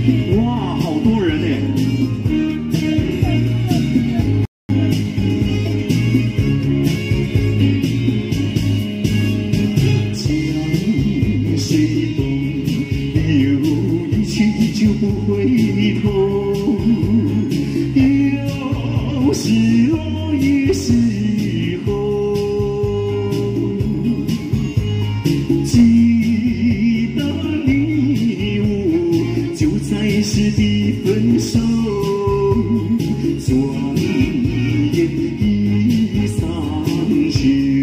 哇，好多人呢！江水东流，一去就不回头。有时落也是红。记得你我就在时的分手，转眼已三秋。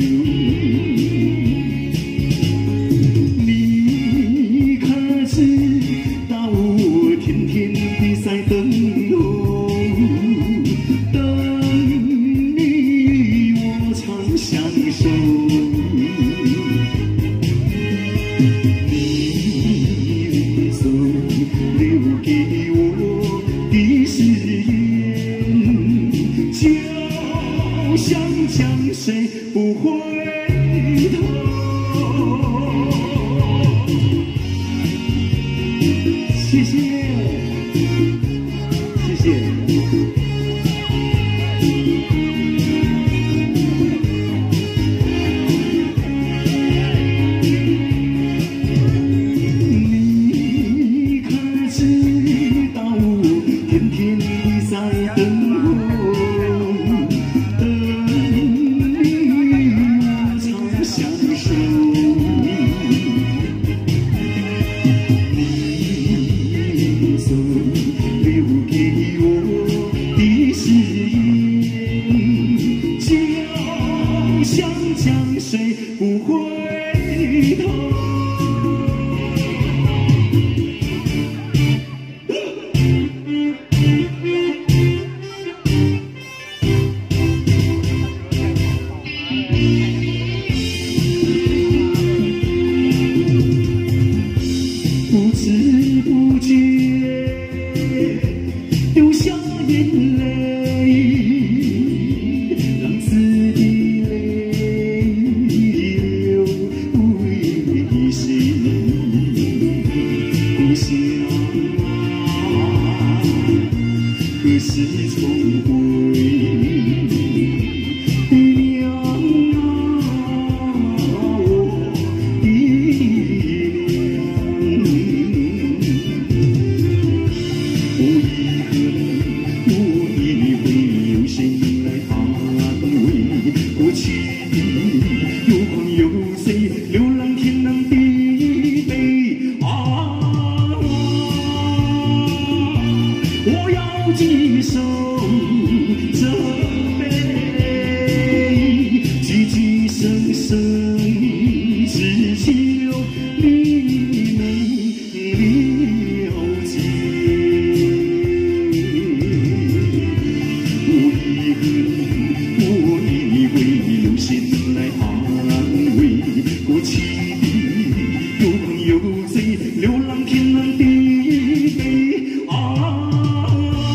你可知道我天天地在等候，等你与我长相守。你走留给我的誓言，就像江水不回头。谢谢，谢谢。你可知道我天天地在等候，等你与我长相守。你走留给我的誓言，就像江水不回头。不知不觉流下眼泪，浪子的泪流为谁？故乡啊，何时重回？娘啊，我的过去有狂有贼，流浪天南地北啊！我要继守这悲，寂寂生生，只求你能了解。无遗恨，我以为留心来安慰，过去的有狂有贼，流浪天南地北啊！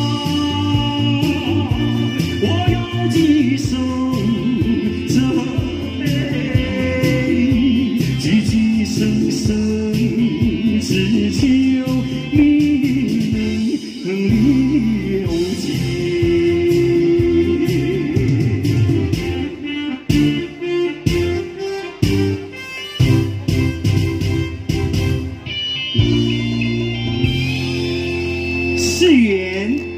我要继守这悲，寂寂生生，只求你能了解。世缘。